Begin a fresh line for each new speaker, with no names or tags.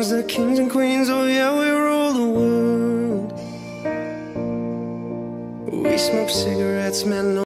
'cause they're kings and queens, oh yeah, we rule the world. We smoke cigarettes, man, no